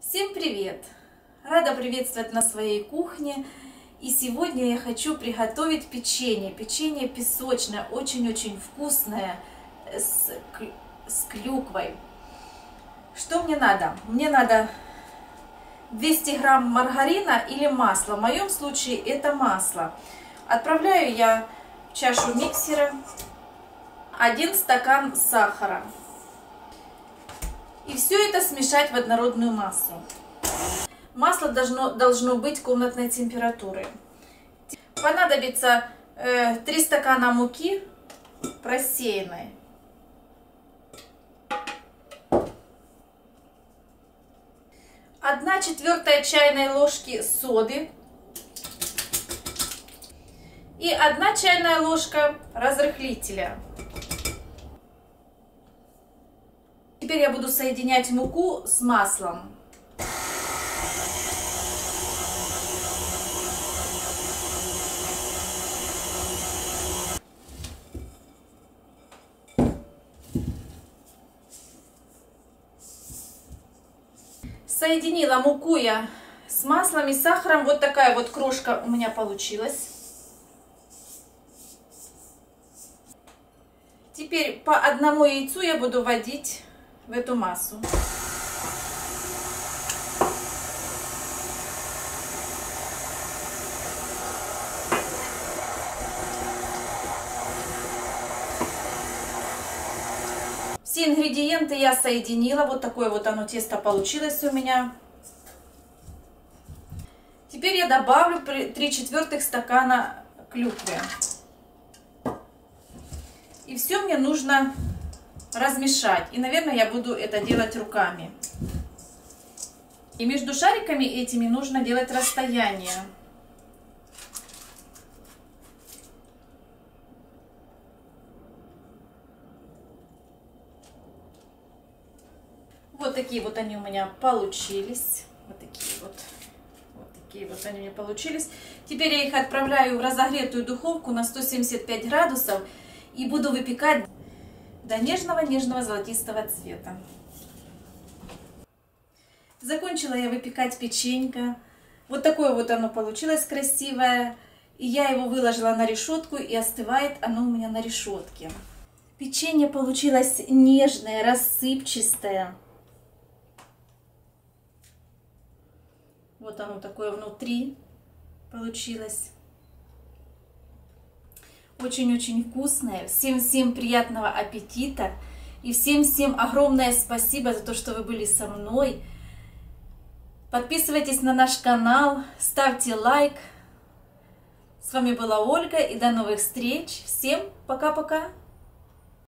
Всем привет! Рада приветствовать на своей кухне. И сегодня я хочу приготовить печенье. Печенье песочное, очень-очень вкусное, с клюквой. Что мне надо? Мне надо 200 грамм маргарина или масла. В моем случае это масло. Отправляю я в чашу миксера 1 стакан сахара. И все это смешать в однородную массу. Масло должно быть комнатной температуры. Понадобится 3 стакана муки просеянной. Одна четвертая чайной ложки соды. И 1 чайная ложка разрыхлителя. Теперь я буду соединять муку с маслом. Соединила муку я с маслом и сахаром. Вот такая вот крошка у меня получилась. Теперь по 1 яйцу я буду вводить в эту массу. Все ингредиенты я соединила. Вот такое вот оно тесто получилось у меня. Теперь я добавлю 3/4 стакана клюквы. И все мне нужно размешать. И, наверное, я буду это делать руками. И между шариками этими нужно делать расстояние. Вот такие вот они у меня получились. Вот такие вот они у меня получились. Теперь я их отправляю в разогретую духовку на 175 градусов и буду выпекать до нежного-нежного золотистого цвета. Закончила я выпекать печенька. Вот такое вот оно получилось красивое. И я его выложила на решетку, и остывает оно у меня на решетке. Печенье получилось нежное, рассыпчатое. Вот оно такое внутри получилось. Очень-очень вкусное. Всем-всем приятного аппетита. И всем-всем огромное спасибо за то, что вы были со мной. Подписывайтесь на наш канал, ставьте лайк. С вами была Ольга, и до новых встреч. Всем пока-пока.